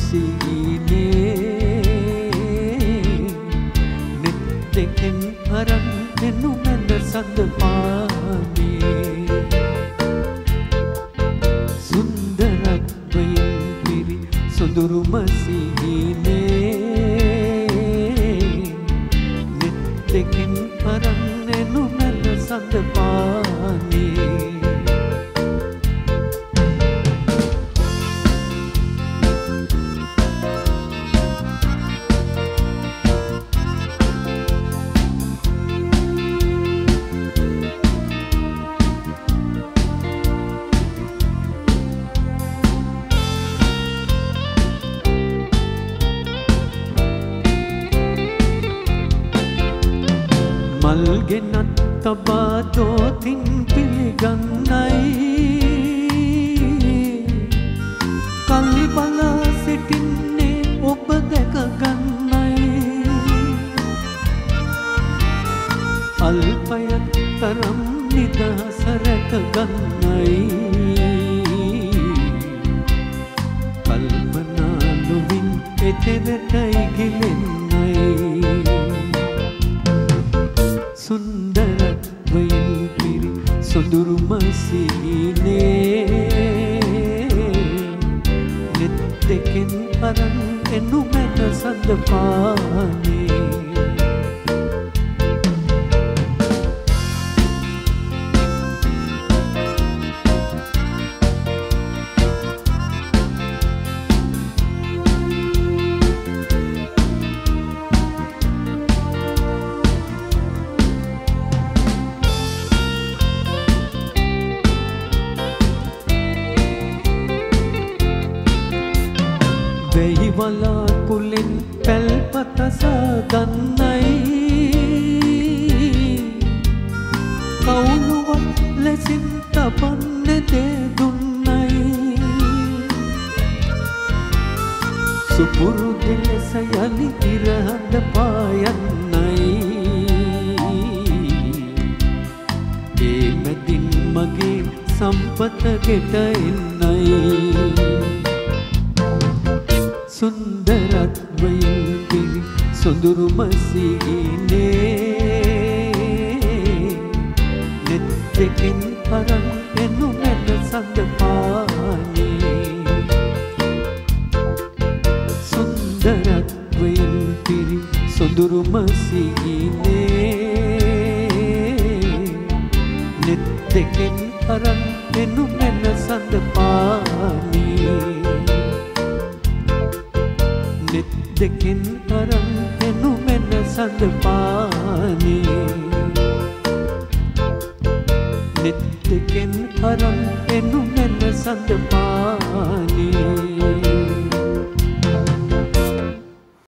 සීනේ නෙත් දෙකෙන් අරන් එනු මැද සඳ පානේ සුන්දරත්වයෙන් පිරි සොඳුරුම සීනේ නෙත් දෙකෙන් අරන් එනු මැද සඳ පානේ මල්ගෙනත් තබා දෝතින් පිළිගන්නයි කල්ලි බලා සිටින්නේ ඔබ දැකගන්නයි අල්පයක් තරම් නිදහස රැකගන්නයි කල්පනා නොවින් එතෙරටයි ගිලෙන්නයි සුන්දරත්වයෙන් පිරි සොඳුරුම සීනේ නෙත් දෙකෙන් අරන් එනු මැද සඳ පානේ වෙයි වලාකුලෙන් පැල්පත සාදන්නයි කවුරුවත් ලෙසින් තබන්නේ දෙදුන්නයි සුපුරුදු ලෙස යලි ඉරහඳ පායන්නයි ඒ මැදින් මගේ සම්පත ගෙට එන්නයි සුන්දරත්වයෙන් පිරි සොඳුරුම සීනේ නෙත් දෙකෙන් අරන් එනු මැද සඳ පානේ සුන්දරත්වයෙන් පිරි සොඳුරුම සීනේ නෙත් දෙකෙන් අරන් එනු මැද සඳ පානේ නෙත් දෙකෙන් අරන් එනු මැද සඳ පානේ නෙත් දෙකෙන් අරන් එනු මැද සඳ පානේ